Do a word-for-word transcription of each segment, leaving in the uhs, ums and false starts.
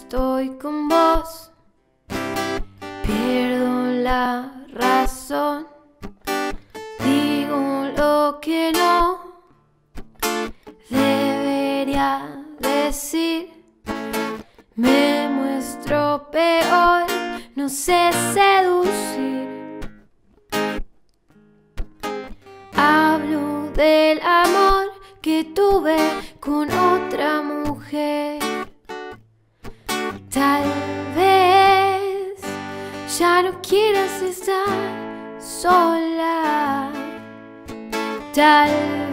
estoy con vos, pierdo la razón, digo lo que no debería decir, me muestro peor, no sé seducir. Hablo del amor que tuve con otra mujer. Tal vez ya no quieras estar sola. Tal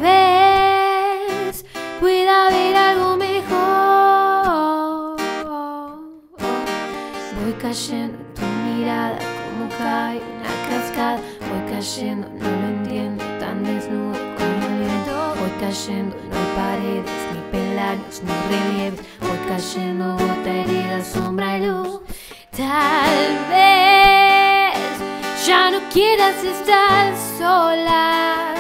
vez pueda haber algo mejor. Voy cayendo en tu mirada como cae una cascada. Voy cayendo, no lo entiendo, tan desnudo como el viento. Voy cayendo, no hay paredes, ni peldaños, ni relieves. Voy cayendo, gota herida, sombra y luz. Tal vez ya no quieras estar sola.